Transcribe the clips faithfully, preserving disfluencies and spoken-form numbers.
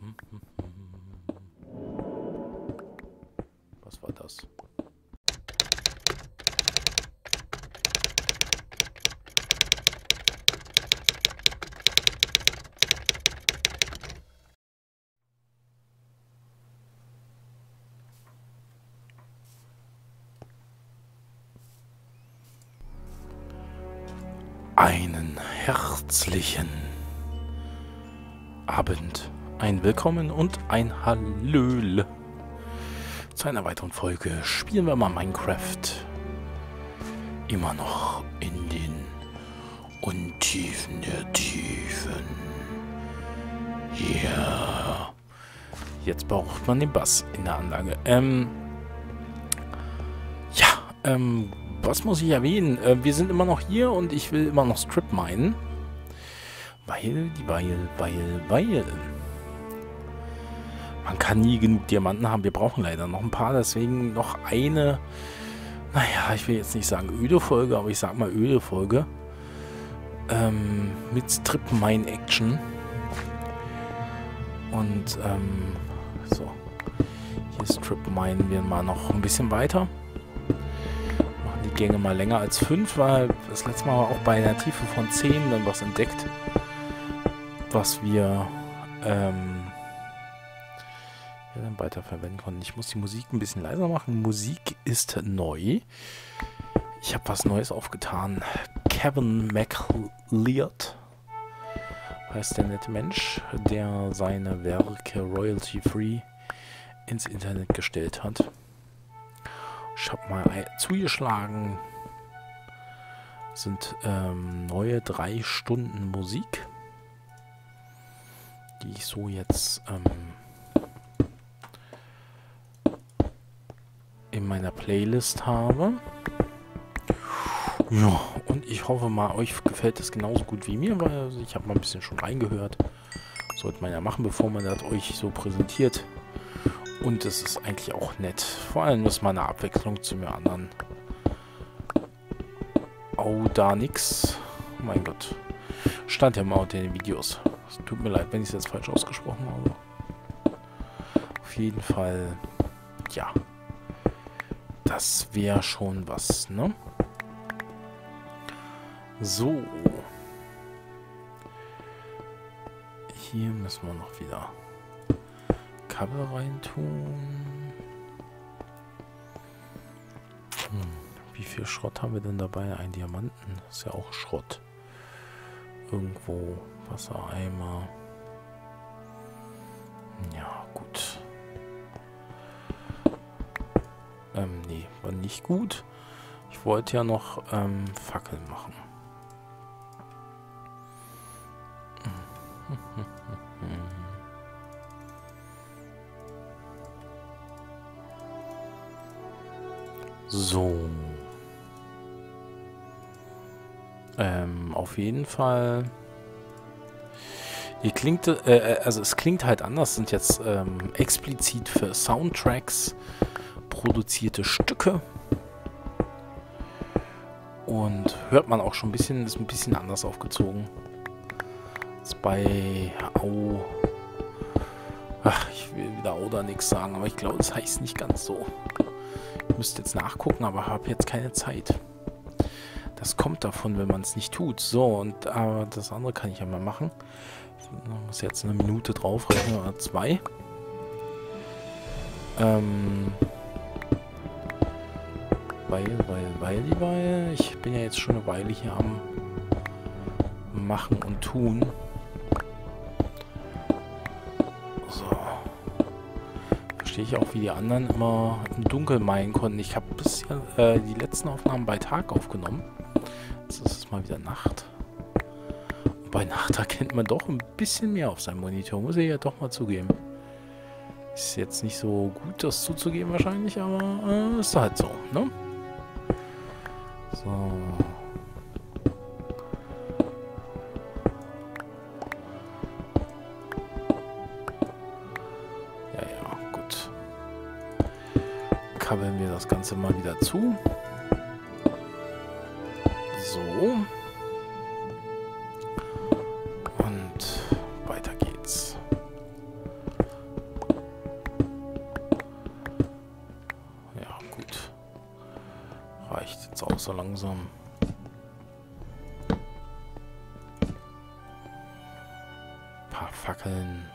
Was war das? Einen herzlichen Abend, ein Willkommen und ein Hallöle zu einer weiteren Folge. Spielen wir mal Minecraft. Immer noch in den Untiefen der Tiefen. Ja. Yeah. Jetzt braucht man den Bass in der Anlage. Ähm. Ja, ähm. Was muss ich erwähnen? Äh, wir sind immer noch hier und ich will immer noch Strip minen. Weil, weil, weil, weil. Man kann nie genug Diamanten haben. Wir brauchen leider noch ein paar. Deswegen noch eine, naja, ich will jetzt nicht sagen öde Folge, aber ich sag mal öde Folge. Ähm, mit Strip Mine Action. Und, ähm, so. Hier Strip Minen wir mal noch ein bisschen weiter. Gänge mal länger als fünf, weil das letzte Mal war auch bei einer Tiefe von zehn dann was entdeckt, was wir ähm, ja, dann weiter verwenden konnten. Ich muss die Musik ein bisschen leiser machen. Musik ist neu. Ich habe was Neues aufgetan. Kevin MacLeod heißt der nette Mensch, der seine Werke royalty-free ins Internet gestellt hat. Ich habe mal zugeschlagen, sind ähm, neue drei Stunden Musik, die ich so jetzt ähm, in meiner Playlist habe. Ja, und ich hoffe mal, euch gefällt es genauso gut wie mir, weil ich habe mal ein bisschen schon reingehört. Sollte man ja machen, bevor man das euch so präsentiert. Und es ist eigentlich auch nett. Vor allem ist mal eine Abwechslung zu mir anderen. Oh, da nix. Oh mein Gott. Stand ja mal unter den Videos. Es tut mir leid, wenn ich es jetzt falsch ausgesprochen habe. Auf jeden Fall, ja. Das wäre schon was, ne? So. Hier müssen wir noch wieder Kabel reintun. Hm. Wie viel Schrott haben wir denn dabei? Ein Diamanten. Das ist ja auch Schrott. Irgendwo Wassereimer. Ja, gut. Ähm, nee, war nicht gut. Ich wollte ja noch ähm, Fackeln machen. So. Ähm, auf jeden Fall. Hier klingt, äh, also es klingt halt anders, das sind jetzt ähm, explizit für Soundtracks produzierte Stücke. Und hört man auch schon ein bisschen, ist ein bisschen anders aufgezogen. Ist bei Au. Ach, ich will wieder Au oder nichts sagen, aber ich glaube, das heißt nicht ganz so. Ich müsste jetzt nachgucken, aber habe jetzt keine Zeit. Das kommt davon, wenn man es nicht tut. So, und aber das andere kann ich ja mal machen. Ich muss jetzt eine Minute draufrechnen oder zwei. Ähm, weil, weil, weil, weil. Ich bin ja jetzt schon eine Weile hier am Machen und Tun. So. Verstehe ich auch, wie die anderen immer im Dunkeln meinen konnten. Ich habe bisher äh, die letzten Aufnahmen bei Tag aufgenommen. Jetzt ist es mal wieder Nacht. Und bei Nacht erkennt man doch ein bisschen mehr auf seinem Monitor. Muss ich ja doch mal zugeben. Ist jetzt nicht so gut, das zuzugeben wahrscheinlich, aber äh, ist halt so, ne? So. Kabeln wir das Ganze mal wieder zu. So. Und weiter geht's. so langsam. Ein paar Fackeln.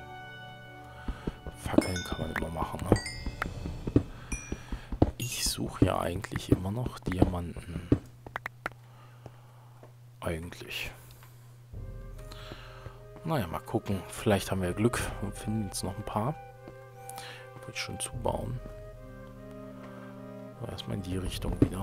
Fackeln kann man immer machen, ne? Ich suche ja eigentlich immer noch Diamanten. Eigentlich. Naja, mal gucken. Vielleicht haben wir Glück und finden jetzt noch ein paar. Würde ich schon zubauen. Aber erstmal in die Richtung wieder.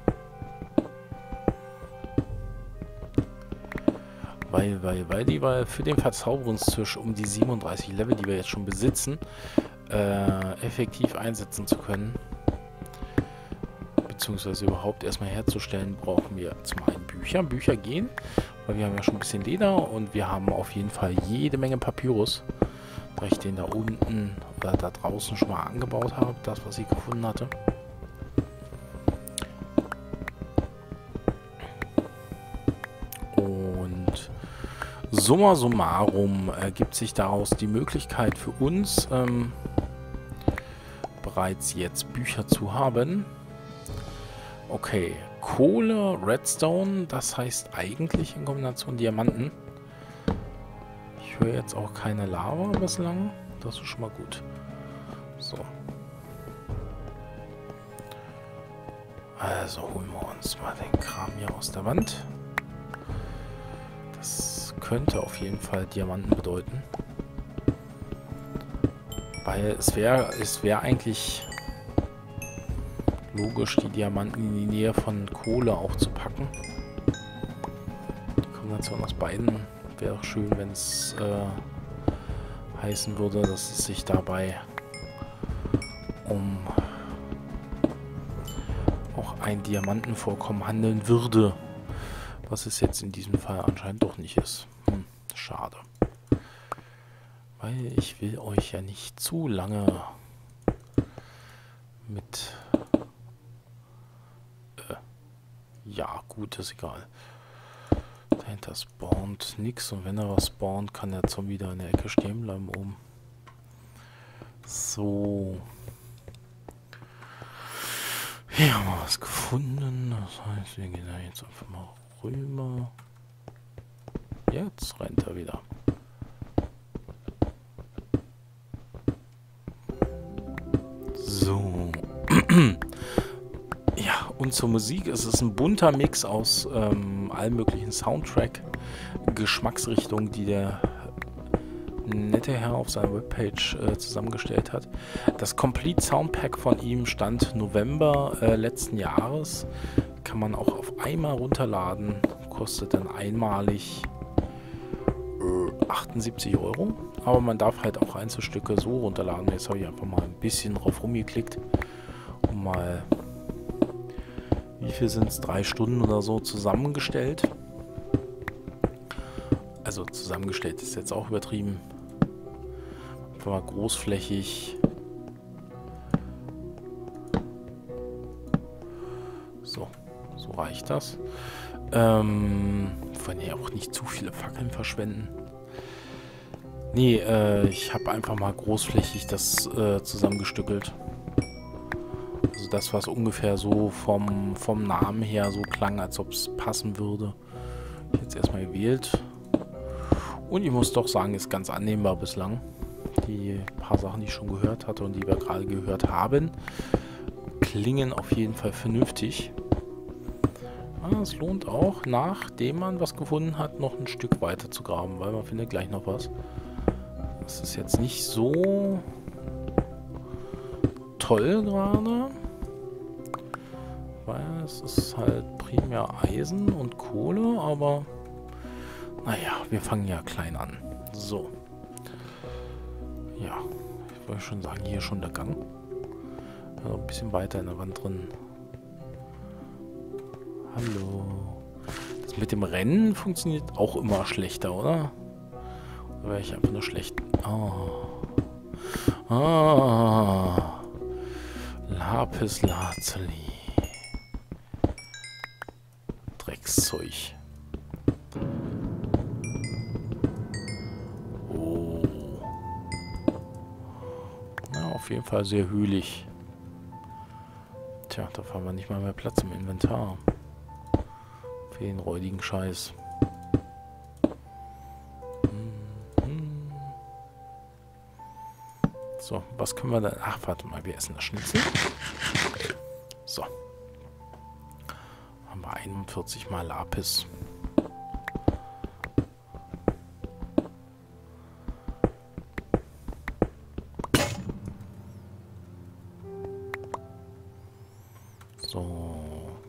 Weil, weil, weil die weil für den Verzauberungstisch, um die siebenunddreißig Level, die wir jetzt schon besitzen, äh, effektiv einsetzen zu können, beziehungsweise überhaupt erstmal herzustellen, brauchen wir zum einen Bücher. Bücher gehen, weil wir haben ja schon ein bisschen Leder und wir haben auf jeden Fall jede Menge Papyrus, weil ich den da unten oder da draußen schon mal angebaut habe, das, was ich gefunden hatte. Und summa summarum ergibt sich daraus die Möglichkeit für uns, ähm, bereits jetzt Bücher zu haben. Okay, Kohle, Redstone, das heißt eigentlich in Kombination Diamanten. Ich höre jetzt auch keine Lava bislang. Das ist schon mal gut. So. Also holen wir uns mal den Kram hier aus der Wand. Das könnte auf jeden Fall Diamanten bedeuten. Weil es wäre es wäre eigentlich logisch, die Diamanten in die Nähe von Kohle auch zu packen. Die Kombination aus beiden wäre auch schön, wenn es äh, heißen würde, dass es sich dabei um auch ein Diamantenvorkommen handeln würde. Was es jetzt in diesem Fall anscheinend doch nicht ist. Hm, schade. Weil ich will euch ja nicht zu lange mit... Äh, ja, gut, ist egal. Dahinter spawnt nichts und wenn er was spawnt, kann der Zombie da in der Ecke stehen bleiben oben. So. Hier haben wir was gefunden. Das heißt, wir gehen da jetzt einfach mal rüber. Jetzt rennt er wieder. So. Ja, und zur Musik. Es ist ein bunter Mix aus ähm, allen möglichen Soundtrack, Geschmacksrichtungen, die der nette Herr auf seiner Webpage äh, zusammengestellt hat. Das Complete Soundpack von ihm stand November äh, letzten Jahres. Kann man auch auf einmal runterladen. Kostet dann einmalig äh, achtundsiebzig Euro. Aber man darf halt auch Einzelstücke so runterladen. Jetzt habe ich einfach mal ein bisschen drauf rumgeklickt. Und mal, wie viel sind es? Drei Stunden oder so zusammengestellt. Also zusammengestellt ist jetzt auch übertrieben. Einfach mal großflächig. So, so reicht das. Ähm, wollen ja auch nicht zu viele Fackeln verschwenden. Nee, äh, ich habe einfach mal großflächig das äh, zusammengestückelt. Also das, was ungefähr so vom, vom Namen her so klang, als ob es passen würde. Ich jetzt erstmal gewählt. Und ich muss doch sagen, ist ganz annehmbar bislang. Die paar Sachen, die ich schon gehört hatte und die wir gerade gehört haben, klingen auf jeden Fall vernünftig. Aber es lohnt auch, nachdem man was gefunden hat, noch ein Stück weiter zu graben, weil man findet gleich noch was. Das ist jetzt nicht so toll gerade, weil es ist halt primär Eisen und Kohle, aber naja, wir fangen ja klein an. So. Ja, ich wollte schon sagen, hier schon der Gang. Also ein bisschen weiter in der Wand drin. Hallo. Das mit dem Rennen funktioniert auch immer schlechter, oder? Oder wäre ich einfach nur schlecht? Oh. Ah. Lapis Lazuli. Dreckszeug. Oh. Na, auf jeden Fall sehr hühlig. Tja, da haben wir nicht mal mehr Platz im Inventar. Für den räudigen Scheiß. Mhm. So, was können wir da... Ach, warte mal, wir essen das Schnitzel. So. Haben wir einundvierzig mal Lapis. So.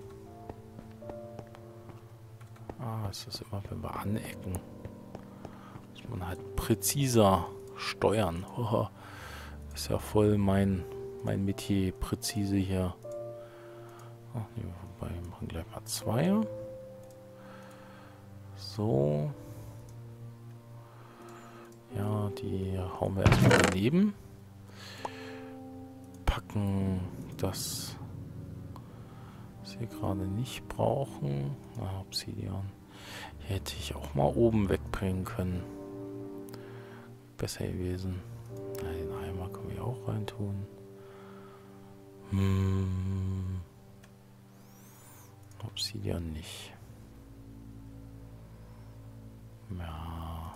Ah, es ist immer, wenn wir anecken, muss man halt präziser steuern. Hoho. Ist ja voll mein, mein Metier, präzise hier. Ach, nee, wobei, wir machen gleich mal zwei. So. Ja, die hauen wir erstmal daneben. Packen das, was wir gerade nicht brauchen. Ah, Obsidian. Hier hätte ich auch mal oben wegbringen können. Besser gewesen. Na, den Eimer können wir auch reintun. Hm. Obsidian nicht. Ja.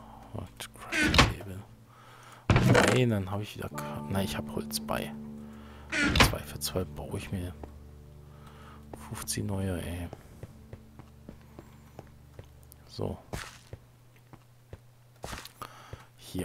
Nein, dann habe ich wieder... Nein, ich habe Holz bei. zwei für zwei baue ich mir fünfzig neue, ey. So. Hier.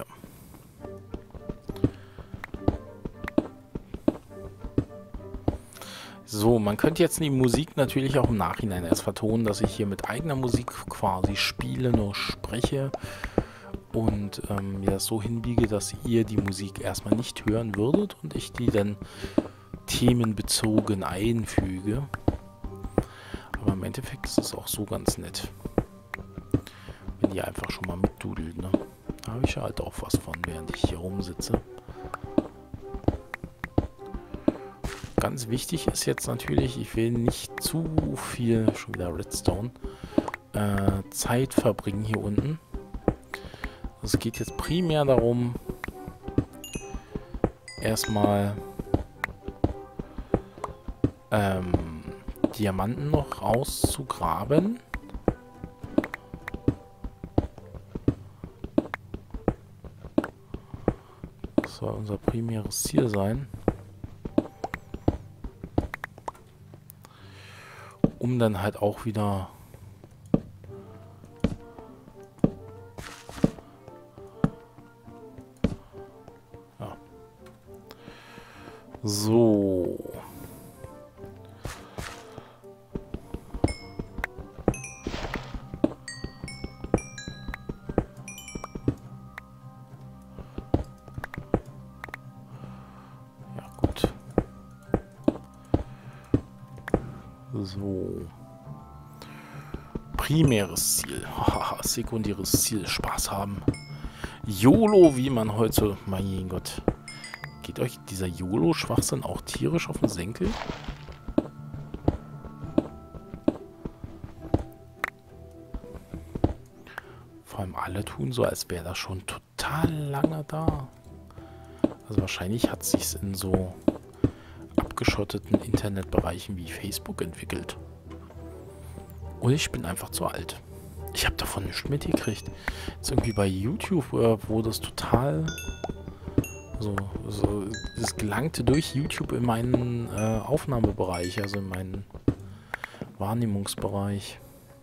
So, man könnte jetzt die Musik natürlich auch im Nachhinein erst vertonen, dass ich hier mit eigener Musik quasi spiele, nur spreche und ähm, mir das so hinbiege, dass ihr die Musik erstmal nicht hören würdet und ich die dann themenbezogen einfüge. Aber im Endeffekt ist es auch so ganz nett, wenn ihr einfach schon mal mitdudelt, ne? Da habe ich ja halt auch was von, während ich hier rumsitze. Ganz wichtig ist jetzt natürlich, ich will nicht zu viel, schon wieder Redstone, äh, Zeit verbringen hier unten. Es geht jetzt primär darum, erstmal ähm, Diamanten noch rauszugraben. Das soll unser primäres Ziel sein. Um dann halt auch wieder ja. So. Ja, gut. So. Primäres Ziel. Sekundäres Ziel. Spaß haben. YOLO, wie man heute... Mein Gott. Geht euch dieser YOLO-Schwachsinn auch tierisch auf den Senkel? Vor allem alle tun so, als wäre das schon total lange da. Also wahrscheinlich hat es sich in so abgeschotteten Internetbereichen wie Facebook entwickelt. Und ich bin einfach zu alt. Ich habe davon nichts mitgekriegt. Jetzt irgendwie bei YouTube, wo das total... So, so, es gelangte durch YouTube in meinen äh, Aufnahmebereich, also in meinen Wahrnehmungsbereich.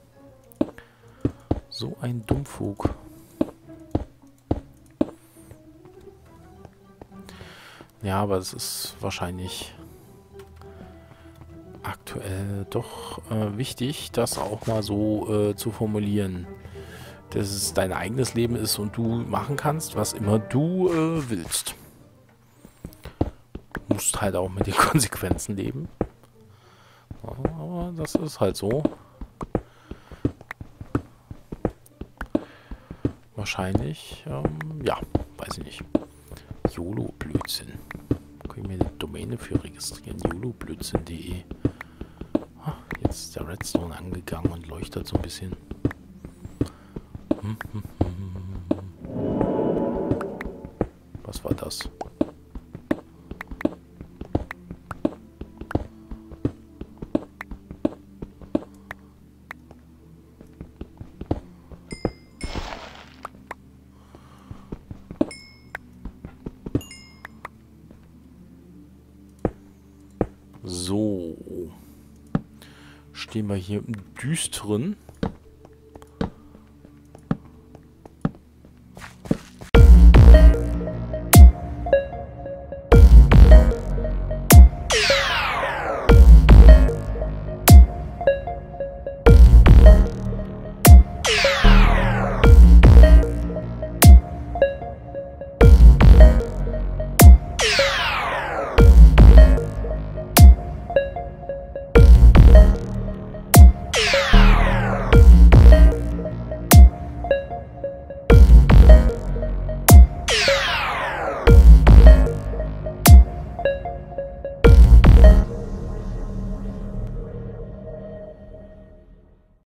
So ein Dummfug. Ja, aber es ist wahrscheinlich aktuell doch äh, wichtig, das auch mal so äh, zu formulieren. Dass es dein eigenes Leben ist und du machen kannst, was immer du äh, willst. Du musst halt auch mit den Konsequenzen leben. Aber das ist halt so. Wahrscheinlich, ähm, ja, weiß ich nicht. YOLO-Blödsinn. Können wir eine Domäne für registrieren? YOLO-Blödsinn punkt de. Ah, jetzt ist der Redstone angegangen und leuchtet so ein bisschen. Hm, hm, hm. Was war das? stehen wir hier im Düsteren.